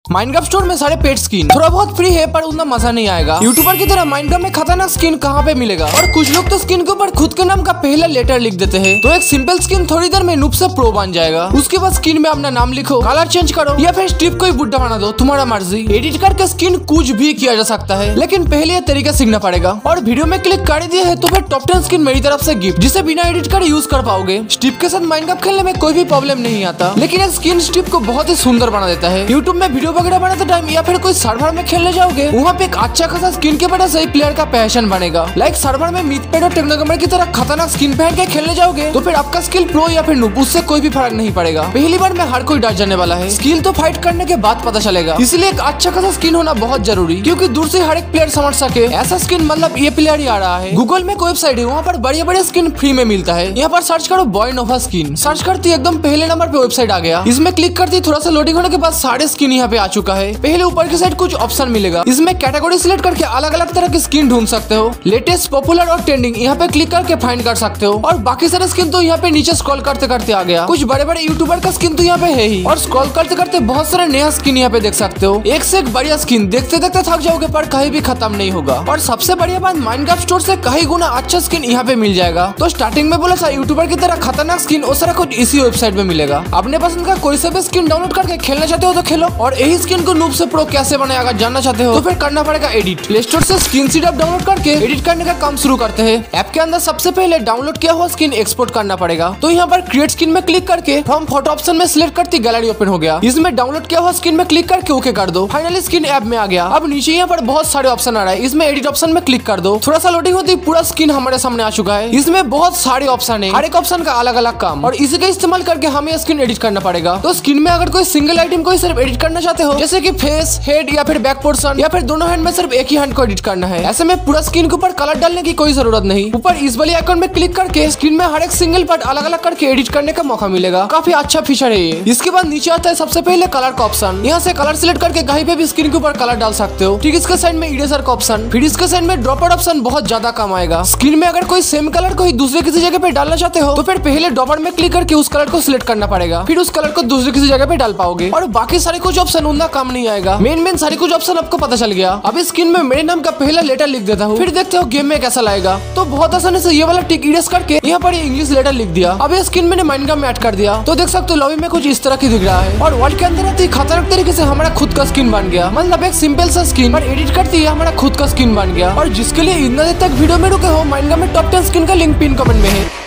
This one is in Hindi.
माइनक्राफ्ट स्टोर में सारे पेट स्किन थोड़ा बहुत फ्री है, पर उतना मजा नहीं आएगा। यूट्यूबर की तरह माइनक्राफ्ट में खतरनाक स्किन कहाँ पे मिलेगा? और कुछ लोग तो स्किन के ऊपर खुद के नाम का पहला लेटर लिख देते हैं, तो एक सिंपल स्किन थोड़ी देर में नूब से प्रो बन जाएगा। उसके बाद स्किन में अपना नाम लिखो, कलर चेंज करो या फिर स्ट्रिप को ही बुड्ढा बना दो, तुम्हारा मर्जी। एडिट करके स्किन कुछ भी किया जा सकता है, लेकिन पहले ये तरीका सीखना पड़ेगा। और वीडियो में क्लिक कर दिया है तो फिर टॉप 10 स्किन मेरी तरफ से गिफ्ट, जिसे बिना एडिट कर यूज कर पाओगे। स्ट्रिप के साथ माइनक्राफ्ट खेलने में कोई भी प्रॉब्लम नहीं आता, लेकिन एक स्किन स्ट्रिप को बहुत ही सुंदर बना देता है। यूट्यूब में वीडियो वगैरह बनाते टाइम या फिर कोई सर्वर में खेलने जाओगे, वहाँ पे एक अच्छा खासा स्किन के वजह से प्लेयर का पहचान बनेगा। लाइक सर्वर में मीथपेड और टेक्नोगेमर की तरह खतरनाक स्किन पहन के खेलने जाओगे, तो फिर आपका स्किल प्रो या फिर नूब, उससे कोई भी फर्क नहीं पड़ेगा। पहली बार में हर कोई डर जाने वाला है, स्किल तो फाइट करने के बाद पता चलेगा। इसलिए एक अच्छा खासा स्किन होना बहुत जरूरी, क्योंकि दूर से हर एक प्लेयर समझ सके ऐसा स्किन मतलब ये प्लेयर ही आ रहा है। गूगल में एक वेबसाइट है, वहाँ पर बड़े बड़े स्किन फ्री में मिलता है। यहाँ पर सर्च करो बॉय नोवा स्किन, सर्च करती एकदम पहले नंबर पे वेबसाइट आ गया। इसमें क्लिक करती थोड़ा सा लोडिंग होने के बाद सारे स्किन यहाँ पे आ चुका है। पहले ऊपर की साइड कुछ ऑप्शन मिलेगा, इसमें कैटेगरी सिलेक्ट करके अलग अलग तरह की स्किन ढूंढ सकते हो। लेटेस्ट, पॉपुलर और ट्रेंडिंग यहाँ पे क्लिक करके फाइंड कर सकते हो। और बाकी सारे स्किन तो यहाँ पे नीचे स्क्रॉल करते करते आ गया। कुछ बड़े बड़े यूट्यूबर का स्किन तो यहाँ पे है ही, और स्क्रॉल करते करते बहुत सारे नया स्किन यहाँ पे देख सकते हो। एक से एक बढ़िया स्किन देखते देखते थक जाओगे, पर कहीं भी खत्म नहीं होगा। और सबसे बढ़िया बात, माइनक्राफ्ट स्टोर से कहीं गुना अच्छा स्किन यहाँ पे मिल जाएगा। तो स्टार्टिंग में बोला था यूट्यूबर की तरह खतरनाक स्किन और सारा कुछ इसी वेबसाइट में मिलेगा। अपने पसंद का कोई सा भी स्किन डाउनलोड करके खेलना चाहते हो तो खेलो, और यही स्किन को नूब से प्रो कैसे बनाया अगर जानना चाहते हो तो फिर करना पड़ेगा एडिट। प्ले स्टोर से स्किन सीड ऐप डाउनलोड करके एडिट करने का काम शुरू करते हैं। ऐप के अंदर सबसे पहले डाउनलोड किया हुआ स्किन एक्सपोर्ट करना पड़ेगा। तो यहाँ पर क्रिएट स्किन में क्लिक करके फ्रॉम फोटो ऑप्शन में सिलेक्ट करती गैलरी ओपन हो गया। इसमें डाउनलोड किया हुआ स्किन में क्लिक करके ओके कर दो। फाइनली स्किन ऐप में आ गया। अब नीचे यहाँ पर बहुत सारे ऑप्शन आ रहा है, इसमें एडिट ऑप्शन में क्लिक कर दो। थोड़ा सा लोडिंग होती पूरा स्किन हमारे सामने आ चुका है। इसमें बहुत सारे ऑप्शन है, हर एक ऑप्शन का अलग अलग काम, और इसी का इस्तेमाल करके हमें स्किन एडिट करना पड़ेगा। तो स्किन में अगर कोई सिंगल आइटम को सिर्फ एडिट करना चाहते हो, जैसे कि फेस, हेड या फिर बैक पोर्शन, या फिर दोनों हैंड में सिर्फ एक ही हैंड को एडिट करना है, ऐसे में पूरा स्किन के ऊपर कलर डालने की कोई जरूरत नहीं। ऊपर इस वाले आइकन में क्लिक करके स्किन में हर एक सिंगल पार्ट अलग अलग करके एडिट करने का मौका मिलेगा। काफी अच्छा फीचर है ये। इसके बाद नीचे आता है सबसे पहले कलर का ऑप्शन। यहाँ से कलर सिलेक्ट करके कहीं पे भी स्किन के ऊपर कलर डाल सकते हो। ठीक इसके साइड में इरेजर का ऑप्शन, फिर इसके साइड में ड्रॉप आउट ऑप्शन बहुत ज्यादा काम आएगा। स्किन में अगर कोई सेम कलर को ही दूसरे किसी जगह पे डालना चाहते हो, तो फिर पहले ड्रॉप आउट में क्लिक करके उस कलर को सिलेक्ट करना पड़ेगा, फिर उस कलर को दूसरे किसी जगह पे डाल पाओगे। और बाकी सारे कुछ ऑप्शन उतना काम नहीं आएगा। मेन सारे कुछ ऑप्शन आपको पता चल गया। अब स्किन में मेरे नाम का पहला लेटर लिख देता हूँ, फिर देखते हो गेम में कैसा लगेगा। तो बहुत आसानी से ये वाला टिक इरेज करके यहाँ पर ये इंग्लिश लेटर लिख दिया। अब ये स्किन मैंने माइनक्राफ्ट में ऐड कर दिया, तो देख सकते हो लॉबी में कुछ इस तरह की दिख रहा है। और वर्ल्ड के अंदर आती खतरनाक तरीके से हमारा खुद का स्किन बन गया। मतलब एक सिंपल सा स्किन पर एडिट करती है हमारा खुद का स्किन बन गया। और जिसके लिए इतना देर तक वीडियो में रुके हो, माइनक्राफ्ट में टॉप 10 स्किन का लिंक पिन कमेंट में है।